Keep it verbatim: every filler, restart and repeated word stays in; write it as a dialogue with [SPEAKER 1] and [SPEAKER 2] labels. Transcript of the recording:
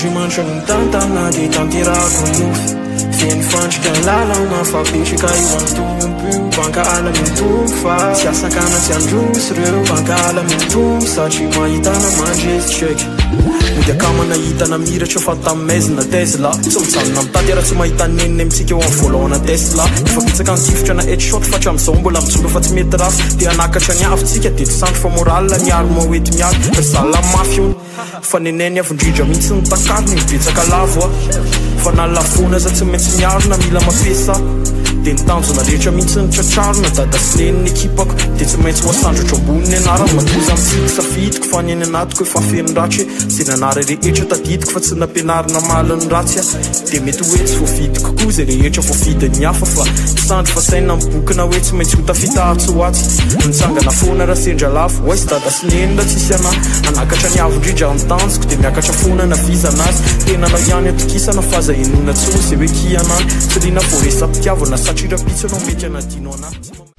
[SPEAKER 1] Andriamanitra nitantana dia tanterako nofy feno fandrika ny lalana fa petraka io antompo bankala mitompo fa tsy asakana tsy androsy reo bankala mitompo satria mahitana mandresy cheky mody akamana hitana miratra fa tamezina tesla tsy mijanona mitady raha tsy mahita neniny amitsika eo amin'ny volohana tesla efa pitsaka ny sifotra na headshot fa hatramizao mbola mijoro fa tsy mety rafy dia anakatra ny avitsika dia tsy sandro fa morala miaro mahoety miaro ry zala mafy ony fa neneny avindrindra mihitsy ny takariny mibetsaka lavo a fa na lafona za tsy maintsy miaro na mila mapesa dia nitanjona rehetra mihitsy ny tratrarona dada sy leniny ekipako dia tsy maintsy hoasandrotra amboniny anarany matoza amitsika safidiko fa ny any anatiko efa fenondratra zay nanara rehetra tadidiko fa tsy nampianarina maliny ratsy a dia mety hoe tsy voavidiko koa zay rehetra voavidiny hafa fa sandro fa saina mibokina hoe tsy maintsy ho tafitahatsy ho atsy nitsangana foana raha sendra lafo hoay sy dada sy lenina tsisy anahy anakatra ny avondrindra nitanjoko dia miakatra foana na viza anazy tena nao ihany atokisana fa za enona tsoa zay hoe ki anahy tsy rina voaresa-pitiavana satria rapitsanao mety anadino anahy